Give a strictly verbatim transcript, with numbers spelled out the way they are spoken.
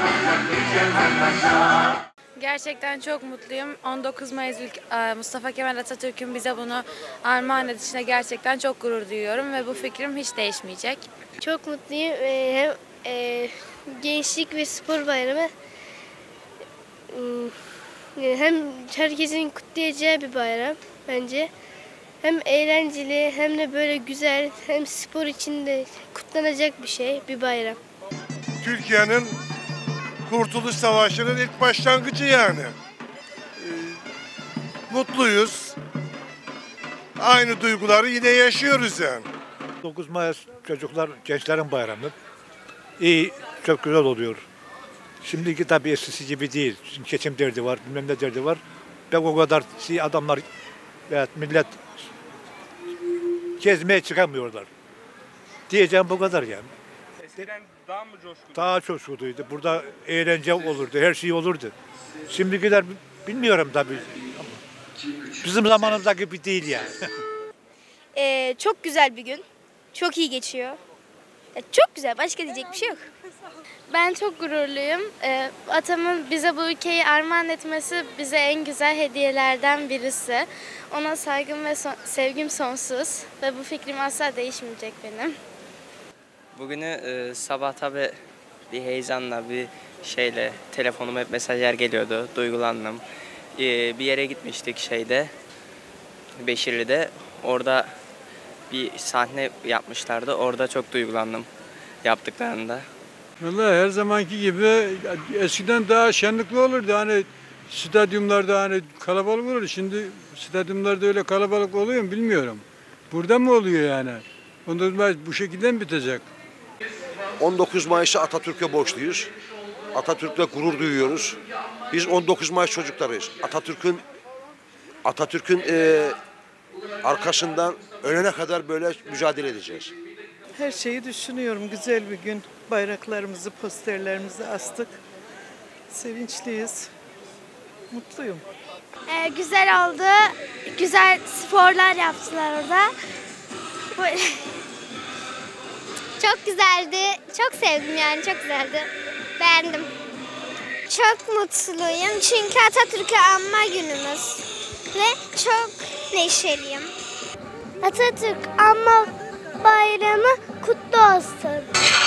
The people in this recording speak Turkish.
Gerçekten çok mutluyum. on dokuz Mayıs Mustafa Kemal Atatürk'ün bize bunu armağan edişine gerçekten çok gurur duyuyorum ve bu fikrim hiç değişmeyecek. Çok mutluyum. Hem e, Gençlik ve Spor Bayramı hem herkesin kutlayacağı bir bayram bence. Hem eğlenceli hem de böyle güzel, hem spor için de kutlanacak bir şey, bir bayram. Türkiye'nin Kurtuluş Savaşı'nın ilk başlangıcı yani. Ee, mutluyuz. Aynı duyguları yine yaşıyoruz yani. dokuz Mayıs çocuklar, gençlerin bayramı. İyi, çok güzel oluyor. Şimdiki tabii eskisi gibi değil. Şimdi geçim derdi var, bilmem ne derdi var. Ben o kadar şey adamlar, evet, millet gezmeye çıkamıyorlar. Diyeceğim bu kadar yani. Eskiden daha mı coşkulu? Daha coşkuluydu. Burada eğlence olurdu, her şey olurdu. Şimdikiler bilmiyorum tabii. Bizim zamanımızdaki gibi değil yani. Ee, çok güzel bir gün. Çok iyi geçiyor. Ya çok güzel. Başka diyecek bir şey yok. Ben çok gururluyum. Ee, atamın bize bu ülkeyi armağan etmesi bize en güzel hediyelerden birisi. Ona saygım ve son, sevgim sonsuz ve bu fikrim asla değişmeyecek benim. Bugünü e, sabah tabii bir heyecanla, bir şeyle, telefonuma hep mesajlar geliyordu, duygulandım. E, bir yere gitmiştik şeyde, Beşirli'de. Orada bir sahne yapmışlardı, orada çok duygulandım yaptıklarında. Vallahi her zamanki gibi eskiden daha şenlikli olurdu. Hani stadyumlarda hani kalabalık olurdu. Şimdi stadyumlarda öyle kalabalık oluyor mu bilmiyorum. Burada mı oluyor yani? on dokuz Mayıs bu şekilde mi bitecek? on dokuz Mayıs'ı Atatürk'e borçluyuz. Atatürk'le gurur duyuyoruz. Biz on dokuz Mayıs çocuklarıyız. Atatürk'ün Atatürk'ün e, arkasından ölene kadar böyle mücadele edeceğiz. Her şeyi düşünüyorum. Güzel bir gün. Bayraklarımızı, posterlerimizi astık. Sevinçliyiz. Mutluyum. Ee, güzel oldu. Güzel sporlar yaptılar orada. Çok güzeldi. Çok sevdim yani. Çok güzeldi. Beğendim. Çok mutluyum. Çünkü Atatürk'ü anma günümüz. Ve çok neşeliyim. Atatürk anma bayramı kutlu olsun.